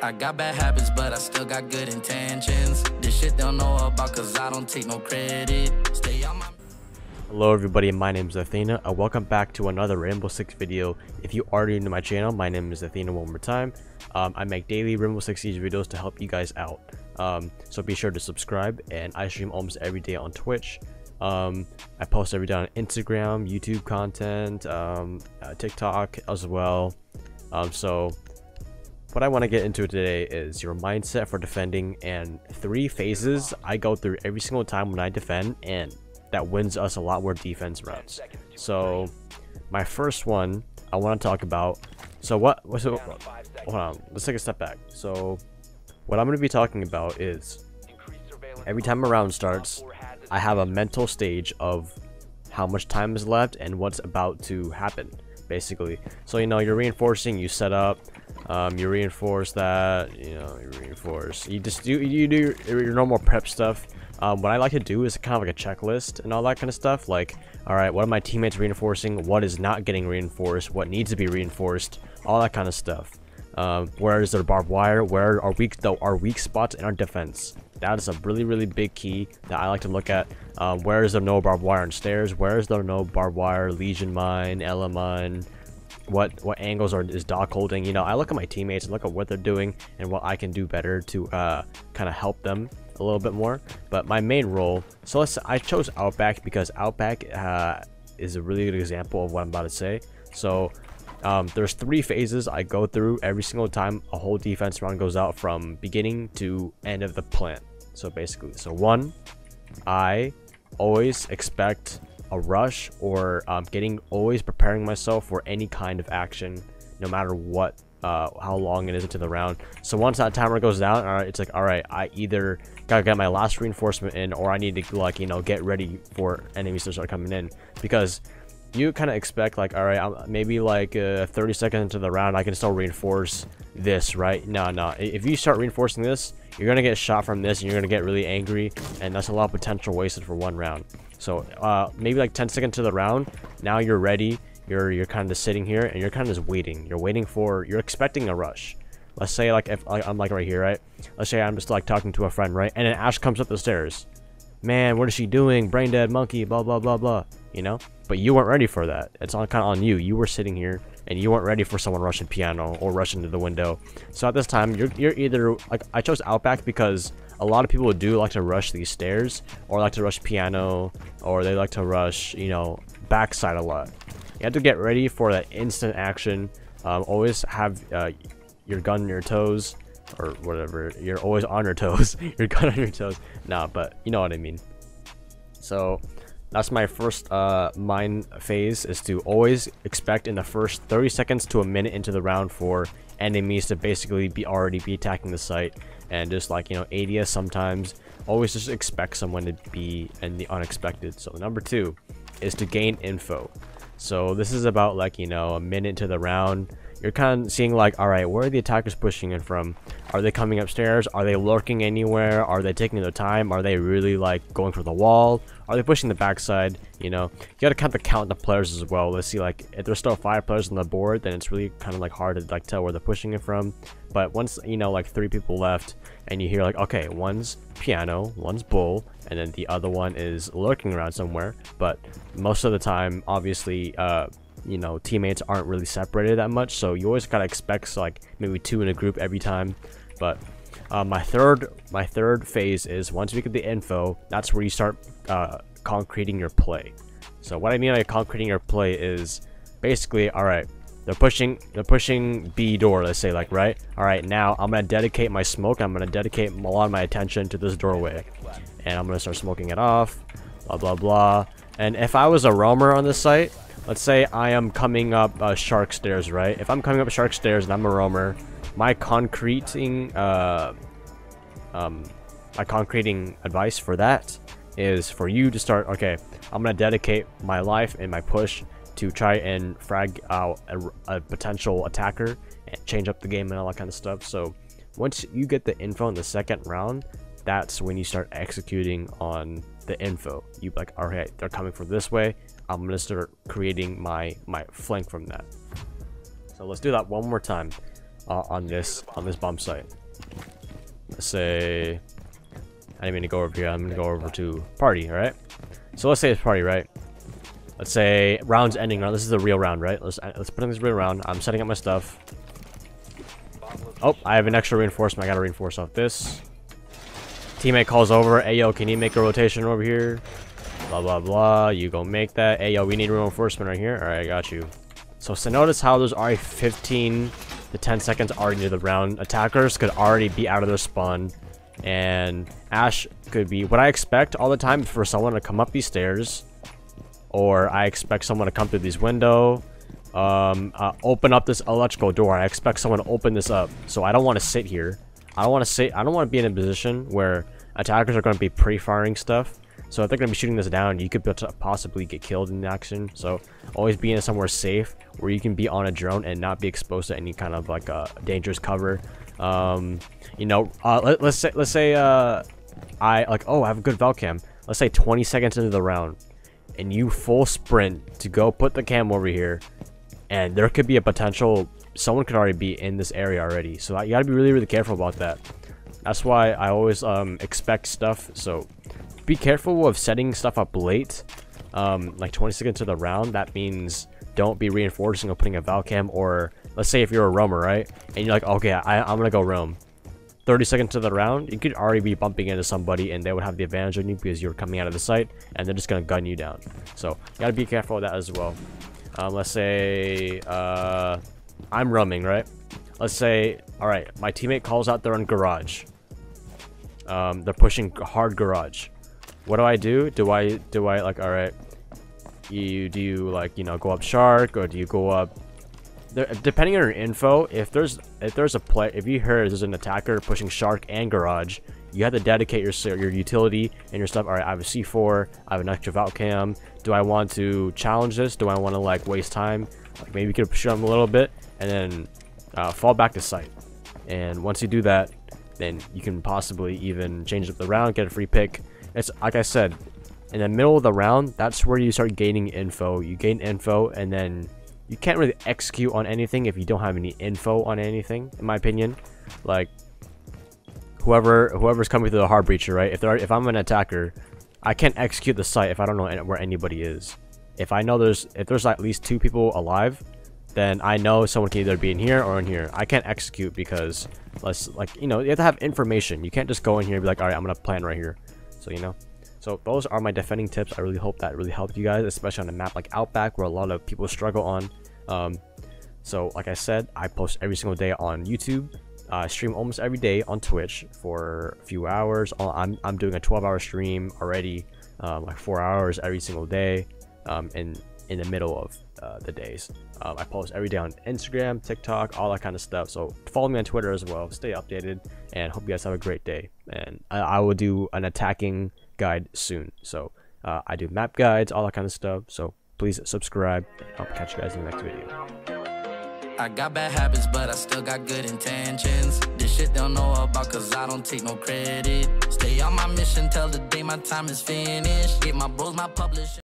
I got bad habits, but I still got good intentions. This shit they don't know about, cause I don't take no credit. Stay on my... Hello everybody, my name is Athena, and welcome back to another Rainbow Six video. If you are new to my channel, my name is Athena one more time. I make daily Rainbow Six Siege videos to help you guys out. So be sure to subscribe, and I stream almost every day on Twitch. I post every day on Instagram, YouTube content, TikTok as well. So what I want to get into today is your mindset for defending, and 3 phases I go through every single time when I defend, and that wins us a lot more defense rounds. So my first one I want to talk about, hold on, let's take a step back. So what I'm going to be talking about is every time a round starts, I have a mental stage of how much time is left and what's about to happen, basically. So you're reinforcing, you set up, you reinforce that, you reinforce, you just do your normal prep stuff. What I like to do is kind of like a checklist and all that kind of stuff, like, all right, what are my teammates reinforcing, what is not getting reinforced, what needs to be reinforced, all that kind of stuff. Where is their barbed wire, where are our weak spots in our defense. That is a really big key that I like to look at. Where is there no barbed wire on stairs, where is there no barbed wire, Legion mine, Ela mine, what angles is Doc holding. I look at my teammates and look at what they're doing and what I can do better to kind of help them a little bit more. But my main role, so I chose Outback because Outback is a really good example of what I'm about to say. So there's 3 phases I go through every single time a whole defense round goes out, from beginning to end of the plant. So basically, 1, I always expect a rush, or always preparing myself for any kind of action, no matter what, how long it is into the round. So once that timer goes down, it's like, all right, I either gotta get my last reinforcement in, or I need to get ready for enemies to start coming in, because you kind of expect, like, all right, maybe 30 seconds into the round I can still reinforce this, right? No, if you start reinforcing this, you're gonna get shot from this and you're gonna get really angry, and that's a lot of potential wasted for one round. So maybe 10 seconds to the round, now you're ready, you're kind of sitting here and you're kind of just waiting. You're expecting a rush. Let's say if I'm right here, right? Let's say I'm just talking to a friend, right? And then Ash comes up the stairs. Man, what is she doing? Brain dead monkey, blah blah blah blah. But you weren't ready for that. It's kind of on you. You were sitting here and you weren't ready for someone rushing piano or rushing to the window. So at this time, you're either I chose Outback because a lot of people do like to rush these stairs, or like to rush piano, or they like to rush backside a lot. You have to get ready for that instant action. Always have your gun on your toes, or whatever. You're always on your toes. Your gun on your toes. Nah, but you know what I mean. So that's my first mind phase, is to always expect in the first 30 seconds to a minute into the round for enemies to basically already be attacking the site, and just ADS sometimes. Always just expect someone to be in the unexpected. So number 2 is to gain info. So this is about a minute into the round. You're kind of seeing all right, where are the attackers pushing in from? Are they coming upstairs? Are they lurking anywhere? Are they taking their time? Are they really going for the wall? Are they pushing the backside? You gotta kind of count the players as well. Let's see, if there's still 5 players on the board, then it's really kind of hard to tell where they're pushing it from. But once 3 people left, and you hear okay, one's piano, one's bull, and then the other one is lurking around somewhere. But most of the time, obviously, teammates aren't really separated that much, so you always gotta expect maybe 2 in a group every time. But my third phase is, once we get the info, that's where you start concreting your play. So what I mean by concreting your play is basically, all right, they're pushing B door, let's say, right? All right, now I'm gonna dedicate my smoke, I'm gonna dedicate a lot of my attention to this doorway, and I'm gonna start smoking it off, blah blah blah. And if I was a roamer on this site, let's say I am coming up Shark Stairs, right? If I'm coming up Shark Stairs and I'm a roamer, my concreting advice for that is for you to start, okay, I'm gonna dedicate my life and my push to try and frag out a potential attacker and change up the game and all that kind of stuff. So once you get the info in the second round, that's when you start executing on the info. You all right, they're coming from this way, I'm gonna start creating my flank from that. So let's do that one more time. on this bomb site. Let's say I didn't mean to go over here. I'm gonna go over to party. All right. So let's say it's party, right? Let's say round's ending. Right? This is a real round, right? Let's put in this real round. I'm setting up my stuff. Oh, I have an extra reinforcement. I gotta reinforce off this. Teammate calls over. Hey yo, can you make a rotation over here? Blah blah blah. You go make that. Hey yo, we need reinforcement right here. All right, I got you. So notice how there's already 15 to 10 seconds already into the round. Attackers could already be out of their spawn, and Ash could be what I expect all the time for someone to come up these stairs, or I expect someone to come through this window, open up this electrical door. I expect someone to open this up. So I don't want to sit here. I don't want to be in a position where attackers are going to be pre-firing stuff. So if they're going to be shooting this down, you could possibly get killed in action. So always be in somewhere safe where you can be on a drone and not be exposed to any kind of like dangerous cover. You know, let's say I have a good Valcam. Let's say 20 seconds into the round, and you full sprint to go put the cam over here, and there could be a potential someone could already be in this area already. So you gotta be really careful about that. That's why I always expect stuff. So be careful of setting stuff up late, like 20 seconds to the round. That means don't be reinforcing or putting a Valcam, or let's say if you're a roamer, right, and you're like, okay, I'm gonna go roam. 30 seconds to the round, you could already be bumping into somebody, and they would have the advantage on you because you're coming out of the site, and they're just gonna gun you down. So you gotta be careful of that as well. Let's say I'm roaming, right? Let's say, all right, my teammate calls out there on garage. They're pushing hard garage. What do? Do I like, all right, do you like, you know, go up shark, or do you go up there, depending on your info? If there's a play, if you heard there's an attacker pushing shark and garage, you have to dedicate your utility and your stuff. All right, I have a C4, I have an extra Valcam. Do I want to challenge this? Do I want to like waste time? Like maybe you could push them a little bit and then fall back to site. And once you do that, then you can possibly even change up the round, get a free pick. It's like I said, in the middle of the round, that's where you start gaining info. You gain info, and then you can't really execute on anything if you don't have any info on anything, in my opinion. Like whoever's coming through the hard breacher, right? If I'm an attacker, I can't execute the site if I don't know where anybody is. If I know if there's at least 2 people alive, then I know someone can either be in here or in here. I can't execute because, you know, you have to have information. You can't just go in here and be like, all right, I'm gonna plan right here. So, you know, so those are my defending tips. I really hope that really helped you guys, especially on a map like Outback where a lot of people struggle on. So like I said, I post every single day on YouTube. I stream almost every day on Twitch for a few hours. I'm doing a 12-hour stream already, like 4 hours every single day, in the middle of the days. I post every day on Instagram, TikTok, all that kind of stuff. So follow me on Twitter as well. Stay updated, and hope you guys have a great day. And I will do an attacking guide soon. So I do map guides, all that kind of stuff. So please subscribe. I'll catch you guys in the next video. I got bad habits, but I still got good intentions. This shit they don't know about, cause I don't take no credit. Stay on my mission till the day my time is finished. Get my bros, my publishing.